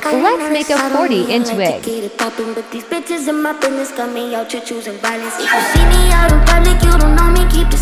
Let's make a 40-inch wig. But these bitches in my business got me out here choosing violence. If you see me out in public, you don't know me, keep